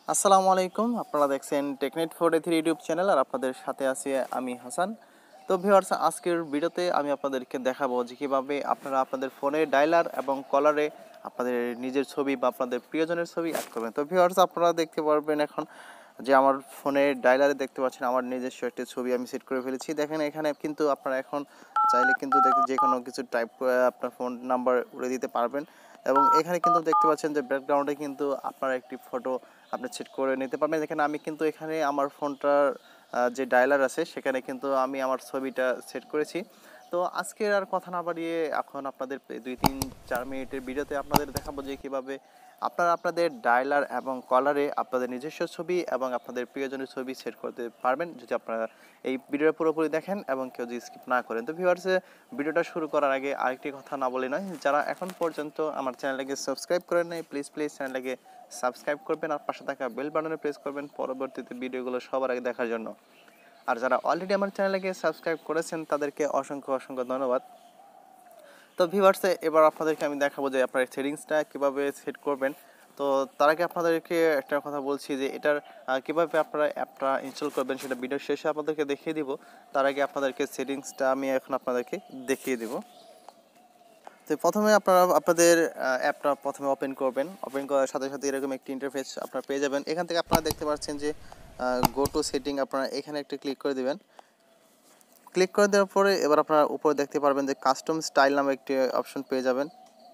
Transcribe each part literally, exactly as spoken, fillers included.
আসসালামু আলাইকুম, আপনারা দেখছেন TechNet forty three YouTube channel আর আপনাদের সাথে আছি আমি হাসান। তো ভিউয়ার্স, আজকের ভিডিওতে আমি আপনাদেরকে দেখাবো যে কীভাবে আপনারা আপনাদের ফোনে ডায়লার এবং কলারে আপনাদের নিজের ছবি বা আপনাদের প্রিয়জনের ছবি অ্যাড করবেন। তো ভিউয়ার্স, আপনারা দেখতে পারবেন এখন যে আমার ফোনে ডায়লারে দেখতে পাচ্ছেন আমার নিজস্ব একটি ছবি আমি সেট করে ফেলেছি। দেখেন এখানে কিন্তু আপনারা এখন চাইলে কিন্তু দেখেন যে কোনো কিছু টাইপ করে আপনার ফোন নাম্বার উড়ে দিতে পারবেন। এবং এখানে কিন্তু দেখতে পাচ্ছেন যে ব্যাকগ্রাউন্ডে কিন্তু আপনারা একটি ফটো আপনি সেট করে নিতে পারবেন। দেখেন আমি কিন্তু এখানে আমার ফোনটার যে ডায়লার আছে সেখানে কিন্তু আমি আমার ছবিটা সেট করেছি। তো আজকের আর কথা না বাড়িয়ে এখন আপনাদের দুই তিন চার মিনিটের ভিডিওতে আপনাদের দেখাবো যে কীভাবে আপনারা আপনাদের ডায়লার এবং কলারে আপনাদের নিজস্ব ছবি এবং আপনাদের প্রিয়জনের ছবি সেট করতে পারবেন যদি আপনারা এই ভিডিওটা পুরোপুরি দেখেন এবং কেউ যদি স্কিপ না করেন। তো ভিউয়ার্স, ভিডিওটা শুরু করার আগে আরেকটি কথা না বলে নয়, যারা এখন পর্যন্ত আমার চ্যানেলটাকে সাবস্ক্রাইব করেন নাই প্লিজ প্লিজ চ্যানেলটাকে সাবস্ক্রাইব করবেন আর পাশে থাকা বেল বাটনে প্রেস করবেন পরবর্তীতে ভিডিওগুলো সবার আগে দেখার জন্য। আর যারা অলরেডি আমার চ্যানেলটাকে সাবস্ক্রাইব করেছেন তাদেরকে অসংখ্য অসংখ্য ধন্যবাদ। তো ভিউয়ার্স, এবার আপনাদেরকে আমি দেখাবো যে আপনার সেটিংসটা কীভাবে সেট করবেন। তো তার আগে আপনাদেরকে একটা কথা বলছি যে এটার কীভাবে আপনারা অ্যাপটা ইনস্টল করবেন সেটা ভিডিও শেষে আপনাদেরকে দেখিয়ে দিব। তার আগে আপনাদেরকে সেটিংসটা আমি এখন আপনাদেরকে দেখিয়ে দিব। তো প্রথমে আপনারা আপনাদের অ্যাপটা প্রথমে ওপেন করবেন। ওপেন করার সাথে সাথে এরকম একটি ইন্টারফেস আপনারা পেয়ে যাবেন। এখান থেকে আপনারা দেখতে পাচ্ছেন যে গো টু সেটিং, আপনারা এখানে একটা ক্লিক করে দেবেন। ক্লিক করে দেওয়ার পরে এবার আপনারা উপরে দেখতে পারবেন যে কাস্টম স্টাইল নামে একটি অপশন পেয়ে যাবেন।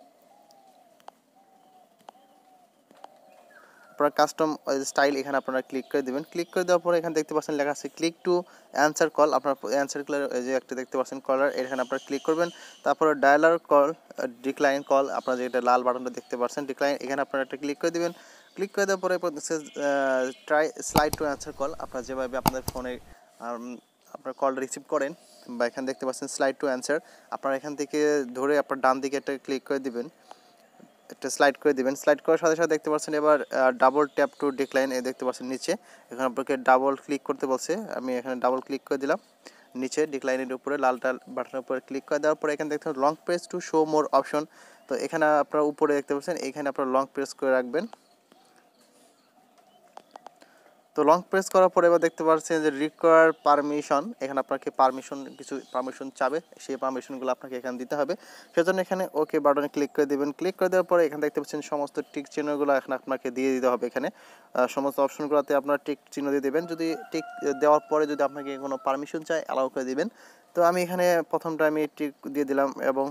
আপনারা কাস্টম স্টাইল এখানে আপনারা ক্লিক করে দেবেন। ক্লিক করে দেওয়ার পরে এখানে দেখতে পাচ্ছেন লেখা আছে ক্লিক টু অ্যান্সার কল। আপনার অ্যান্সার কলের যে একটা দেখতে পাচ্ছেন কলার, এখানে আপনারা ক্লিক করবেন। তারপরে ডায়ালার কল, ডিক্লাইন কল, আপনারা যেটা লাল বাটনটা দেখতে পাচ্ছেন ডিক্লাইন, এখানে আপনারা একটা ক্লিক করে দেবেন। ক্লিক করে দেওয়ার পরে try slide to answer call, আপনারা যেভাবে আপনাদের ফোনে আপনার কলটা রিসিভ করেন বা এখানে দেখতে পাচ্ছেন স্লাইড টু অ্যান্সার, আপনারা এখান থেকে ধরে আপনার ডান দিকে একটা ক্লিক করে দিবেন, একটা স্লাইড করে দিবেন। স্লাইড করার সাথে সাথে দেখতে পাচ্ছেন এবার ডাবল ট্যাপ টু ডিক্লাইন, এ দেখতে পাচ্ছেন নিচে এখানে আপনাকে ডাবল ক্লিক করতে বলছে। আমি এখানে ডাবল ক্লিক করে দিলাম নিচে ডিক্লাইনের উপরে লালটা বাটনের উপরে ক্লিক করে দেওয়ার পরে এখানে দেখতে পাচ্ছেন long press to show more option. তো এখানে আপনারা উপরে দেখতে পাচ্ছেন এখানে আপনারা লং প্রেস করে রাখবেন। তো লং প্রেস করার পরে এবার দেখতে পাচ্ছেন যে রিকোয়ার পারমিশন, এখানে আপনাকে পারমিশন কিছু পারমিশন চাবে, সেই পারমিশনগুলো আপনাকে এখানে দিতে হবে। সেজন্য এখানে ওকে বাটনে ক্লিক করে দেবেন। ক্লিক করে দেওয়ার পরে এখানে দেখতে পাচ্ছেন সমস্ত টিক চিহ্নগুলো এখন আপনাকে দিয়ে দিতে হবে। এখানে সমস্ত অপশনগুলোতে আপনারা টিক চিহ্ন দিয়ে দেবেন। যদি টিক দেওয়ার পরে যদি আপনাকে কোনো পারমিশন চায় অ্যালাউ করে দিবেন। তো আমি এখানে প্রথমটা আমি টিক দিয়ে দিলাম এবং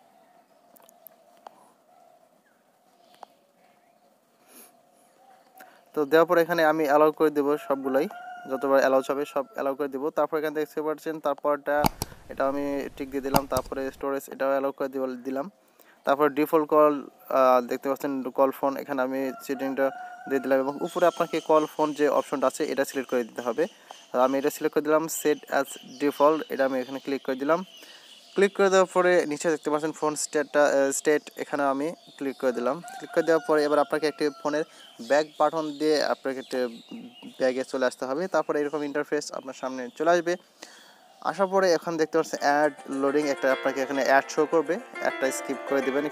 তো দেওয়ার পর এখানে আমি অ্যালাউ করে দেবো সবগুলোই, যতবার অ্যালাউ হবে সব অ্যালাউ করে দেবো। তারপর এখানে দেখতে পাচ্ছেন তারপরটা এটা আমি টিক দিয়ে দিলাম। তারপরে স্টোরেজ এটাও অ্যালাউ করে দিলাম। তারপর ডিফল্ট কল দেখতে পাচ্ছেন কল ফোন, এখানে আমি সেটিংটা দিয়ে দিলাম এবং উপরে আপনাকে কল ফোন যে অপশনটা আছে এটা সিলেক্ট করে দিতে হবে। আমি এটা সিলেক্ট করে দিলাম সেট অ্যাজ ডিফল্ট, এটা আমি এখানে ক্লিক করে দিলাম। ক্লিক করে দেওয়ার পরে নিচে দেখতে পাচ্ছেন ফোন স্টেটটা স্টেট, এখানে আমি ক্লিক করে দিলাম। ক্লিক করে দেওয়ার পরে এবার আপনাকে একটি ফোনের ব্যাক বাটন দিয়ে আপনাকে একটি ব্যাগে চলে আসতে হবে। তারপরে এরকম ইন্টারফেস আপনার সামনে চলে আসবে। আসার পরে এখন দেখতে পাচ্ছেন অ্যাড লোডিং, একটা আপনাকে এখানে অ্যাড শো করবে, একটা স্কিপ করে দেবেন।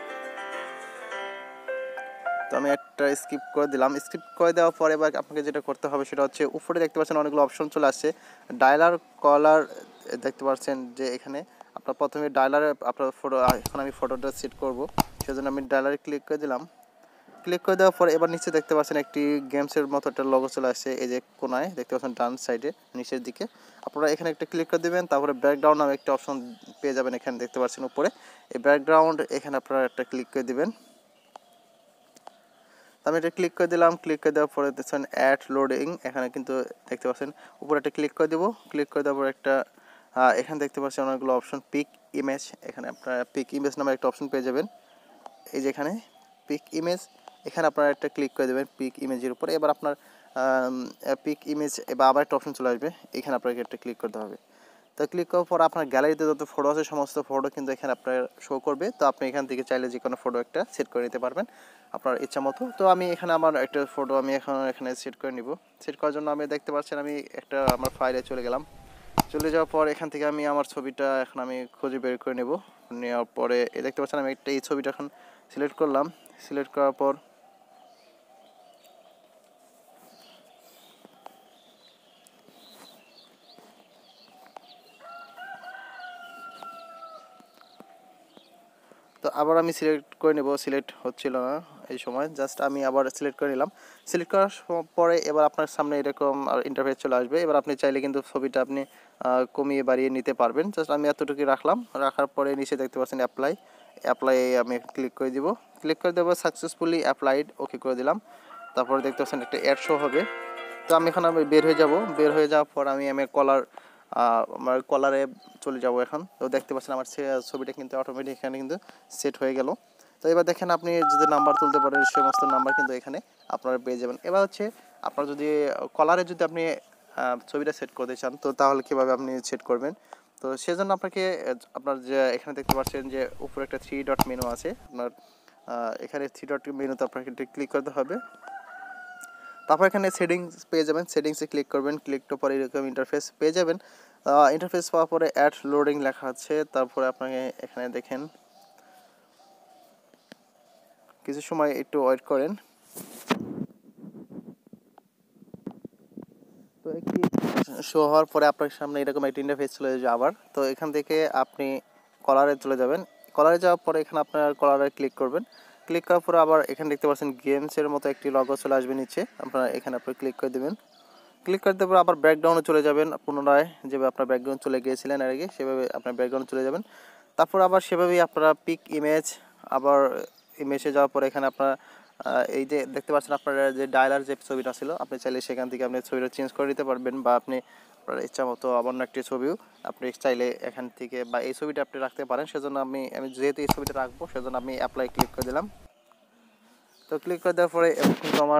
তো আমি একটা স্কিপ করে দিলাম। স্কিপ করে দেওয়ার পরে এবার আপনাকে যেটা করতে হবে সেটা হচ্ছে উপরে দেখতে পাচ্ছেন অনেকগুলো অপশন চলে আসছে। ডায়ালার কলার দেখতে পাচ্ছেন যে এখানে আপনার প্রথমে ডায়ালারে আপনার ফটো, এখন আমি ফটোটা সেট করব সেজন্য আমি ডায়ালারে ক্লিক করে দিলাম। ক্লিক করে দেওয়ার পর এবার নিচে দেখতে পাচ্ছেন একটি গেমসের মতো একটা লোগো চলে আসছে, এই যে কোনায় দেখতে পাচ্ছেন ডান সাইডে নিচের দিকে, আপনারা এখানে একটা ক্লিক করে দেবেন। তারপরে ব্যাকগ্রাউন্ড নামে একটা অপশন পেয়ে যাবেন, এখানে দেখতে পাচ্ছেন উপরে এই ব্যাকগ্রাউন্ড, এখানে আপনারা একটা ক্লিক করে দেবেন। আমি এটা ক্লিক করে দিলাম। ক্লিক করে দেওয়ার পরে দেখছেন অ্যাড লোডিং, এখানে কিন্তু দেখতে পাচ্ছেন উপরে একটা ক্লিক করে দেবো। ক্লিক করে দেওয়ার পর একটা এখানে দেখতে পাচ্ছেন অনেকগুলো অপশন পিক ইমেজ, এখানে আপনারা পিক ইমেজ নামে একটা অপশন পেয়ে যাবেন। এই যে এখানে পিক ইমেজ, এখানে আপনারা একটা ক্লিক করে দেবেন পিক ইমেজের উপরে। এবার আপনার পিক ইমেজ এবার আবার একটা অপশন চলে আসবে, এখানে আপনাকে একটা ক্লিক করতে হবে। তো ক্লিক করার পর আপনার গ্যালারিতে যত ফটো আছে সমস্ত ফটো কিন্তু এখানে আপনার শো করবে। তো আপনি এখান থেকে চাইলে যে কোনো ফটো একটা সেট করে নিতে পারবেন আপনার ইচ্ছা মতো। তো আমি এখানে আমার একটা ফটো আমি এখন এখানে সেট করে নিব। সেট করার জন্য আমি দেখতে পাচ্ছেন আমি একটা আমার ফাইলে চলে গেলাম। চলে যাওয়ার পর এখান থেকে আমি আমার ছবিটা এখন আমি খুঁজে বের করে নেব। নেওয়ার পরে এ দেখতে পাচ্ছেন আমি একটা এই ছবিটা এখন সিলেক্ট করলাম। সিলেক্ট করার পর আবার আমি সিলেক্ট করে নেব, সিলেক্ট হচ্ছিল না এই সময়, জাস্ট আমি আবার সিলেক্ট করে নিলাম। সিলেক্ট করার পরে এবার আপনার সামনে এরকম ইন্টারফেস চলে আসবে। এবার আপনি চাইলে কিন্তু ছবিটা আপনি কমিয়ে বাড়িয়ে নিতে পারবেন। জাস্ট আমি এতটুকু রাখলাম, রাখার পরে নিচে দেখতে পাচ্ছেন অ্যাপ্লাই, অ্যাপ্লাই আমি ক্লিক করে দিব। ক্লিক করে দেবো সাকসেসফুলি অ্যাপ্লাইড, ওকে করে দিলাম। তারপরে দেখতে পাচ্ছেন একটা অ্যাড শো হবে। তো আমি এখন আমি বের হয়ে যাব, বের হয়ে যাওয়ার পর আমি আমি কলার আমার কলারে চলে যাব এখন। তো দেখতে পাচ্ছেন আমার ছবিটা কিন্তু অটোমেটিক এখানে কিন্তু সেট হয়ে গেল। তো এবার দেখেন আপনি যদি নাম্বার তুলতে পারেন সমস্ত নাম্বার কিন্তু এখানে আপনারা পেয়ে যাবেন। এবার হচ্ছে আপনার যদি কলারে যদি আপনি ছবিটা সেট করতে চান, তো তাহলে কীভাবে আপনি সেট করবেন? তো সেজন্য আপনাকে আপনার যে এখানে দেখতে পাচ্ছেন যে উপরে একটা থ্রি ডট মেনু আছে, আপনার এখানে থ্রি ডট মেনুতে আপনাকে ক্লিক করতে হবে। তারপর এখানে সেটিংস পেয়ে যাবেন, সেটিংসে ক্লিক করবেন। ক্লিক তো পরে এরকম ইন্টারফেস পেয়ে যাবেন। ইন্টারফেস পাওয়ার পরে অ্যাড লোডিং লেখা আছে। তারপরে আপনাকে এখানে দেখেন কিছু সময় একটু ওয়েট করেন। তো একটি শো হওয়ার পরে আপনার সামনে এরকম একটা ইন্টারফেস চলে যাবে আবার। তো এখান থেকে আপনি কলারে চলে যাবেন। কলারে যাওয়ার পরে এখানে আপনার কলারে ক্লিক করবেন। ক্লিক করার পরে আবার এখানে দেখতে পাচ্ছেন গেমসের মতো একটি লগো চলে আসবে নিচে, আপনারা এখানে আপনি ক্লিক করে দেবেন। ক্লিক করতে পরে আবার ব্যাকগ্রাউন্ডে চলে যাবেন, পুনরায় যেভাবে আপনার ব্যাকগ্রাউন্ড চলে গিয়েছিলেন আর আগে সেভাবে আপনার ব্যাকগ্রাউন্ড চলে যাবেন। তারপর আবার সেভাবেই আপনারা পিক ইমেজ, আবার ইমেজে যাওয়ার পরে এখানে আপনারা এই যে দেখতে পাচ্ছেন আপনারা যে ডায়ালার যে ছবিটা ছিল, আপনি চাইলে সেখান থেকে আপনি ছবিটা চেঞ্জ করে দিতে পারবেন, বা আপনি আপনার ইচ্ছা মতো আবার অন্য একটি ছবিও আপনি চাইলে এখান থেকে বা এই ছবিটা আপনি রাখতে পারেন। সেজন্য আমি আমি যেহেতু এই ছবিটা রাখবো সেজন্য আমি অ্যাপ্লাই ক্লিক করে দিলাম। তো ক্লিক করে দেওয়ার পরে কিন্তু আমার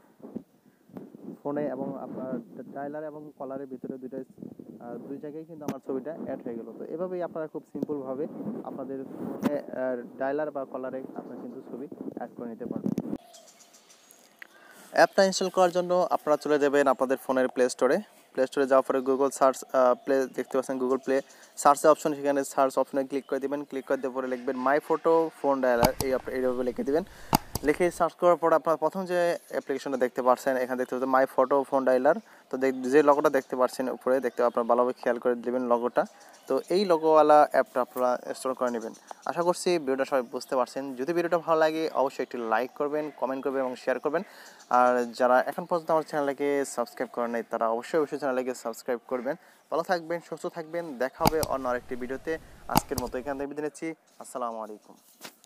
ফোনে এবং আপনার ডায়ালার এবং কলারের ভিতরে দুইটাই দুই জায়গায় কিন্তু আমার ছবিটা অ্যাড হয়ে গেল। তো এভাবেই আপনারা খুব সিম্পলভাবে আপনাদের ফোনে ডায়ালার বা কলারে আপনারা কিন্তু ছবি অ্যাড করে নিতে পারবেন। অ্যাপটা ইনস্টল করার জন্য আপনারা চলে যাবেন আপনাদের ফোনের প্লে স্টোরে। প্লে স্টোরে যাওয়ার পরে গুগল সার্চ প্লে দেখতে পাচ্ছেন, গুগল প্লে সার্চের অপশন, সেখানে সার্চ অপশনে ক্লিক করে দেবেন। ক্লিক করে দেওয়ার পরে লিখবেন মাই ফটো ফোন ডায়ালার, এই এইভাবে লিখে দেবেন। লিখে সার্চ করার পর আপনার প্রথম যে অ্যাপ্লিকেশনটা দেখতে পাচ্ছেন এখানে দেখতে পাচ্ছেন মাই ফটো ফোন ডায়ালার। তো যে লগোটা দেখতে পাচ্ছেন উপরে, দেখতে আপনার ভালোভাবে খেয়াল করে দেবেন লগোটা। তো এই লোগোওয়ালা অ্যাপটা আপনারা ইনস্টল করে নেবেন। আশা করছি ভিডিওটা সবাই বুঝতে পারছেন। যদি ভিডিওটা ভালো লাগে অবশ্যই একটি লাইক করবেন, কমেন্ট করবেন এবং শেয়ার করবেন। আর যারা এখন পর্যন্ত আমার চ্যানেলকে সাবস্ক্রাইব করেন নাই তারা অবশ্যই অবশ্যই চ্যানেলকে সাবস্ক্রাইব করবেন। ভালো থাকবেন, সুস্থ থাকবেন, দেখা হবে অন্য আরেকটি ভিডিওতে। আজকের মতো এখান থেকে বিদায় নিচ্ছি। আসসালামু আলাইকুম।